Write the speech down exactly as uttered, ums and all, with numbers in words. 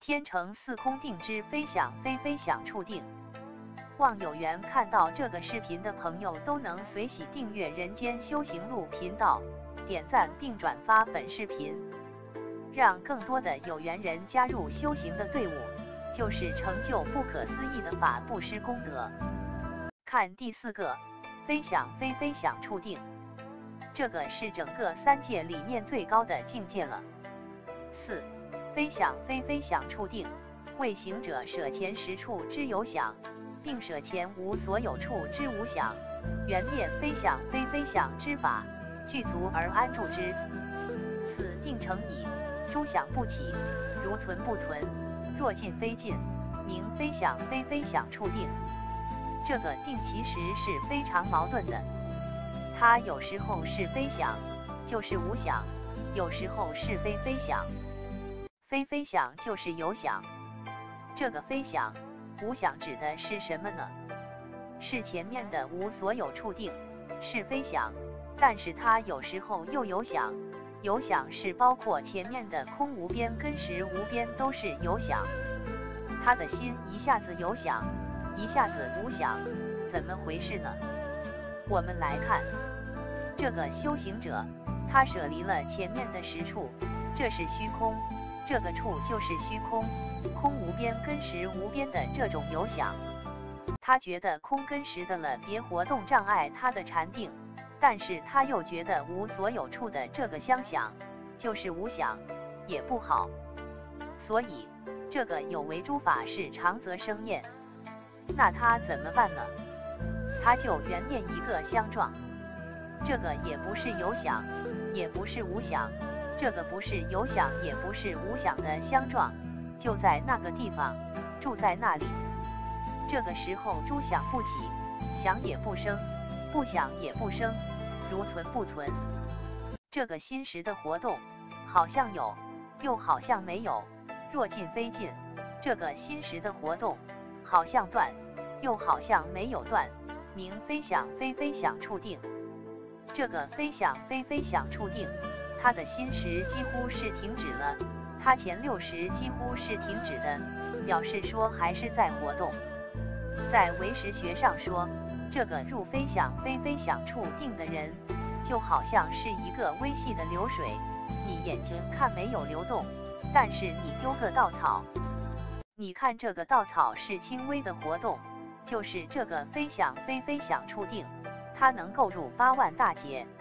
天成四空定之非想非非想处定。望有缘看到这个视频的朋友都能随喜订阅人间修行路频道，点赞并转发本视频，让更多的有缘人加入修行的队伍，就是成就不可思议的法布施功德。看第四个，非想非非想处定，这个是整个三界里面最高的境界了。四，非想非非想处定，为行者舍前十处之有想，并舍前无所有处之无想，圆念非想非非想之法，具足而安住之。此定成矣，诸想不起，如存不存，若尽非尽，名非想非非想处定。这个定其实是非常矛盾的，它有时候是非想，就是无想；有时候是非非想，非非想就是有想。这个非想、无想指的是什么呢？是前面的无所有处定，是非想，但是它有时候又有想。有想是包括前面的空无边跟实无边都是有想，他的心一下子有想，一下子无想，怎么回事呢？我们来看，这个修行者，他舍离了前面的十处，这是虚空，这个处就是虚空，空无边跟实无边的这种有想，他觉得空跟实的了别活动障碍他的禅定，但是他又觉得无所有处的这个相想，就是无想，也不好，所以这个有为诸法是常则生厌。那他怎么办呢？他就圆念一个相状，这个也不是有想，也不是无想，这个不是有想也不是无想的相状，就在那个地方，住在那里。这个时候诸想不起，想也不生，不想也不生，如存不存。这个心识的活动，好像有，又好像没有，若尽非尽。这个心识的活动，好像断，又好像没有断，名非想非非想处定。这个非想非非想处定，他的心识几乎是停止了，他前六识几乎是停止的，表示说还是在活动。在唯识学上说，这个入非想非非想处定的人，就好像是一个微细的流水，你眼睛看没有流动，但是你丢个稻草，你看这个稻草是轻微的活动，就是这个非想非非想处定，它能够入八万大劫。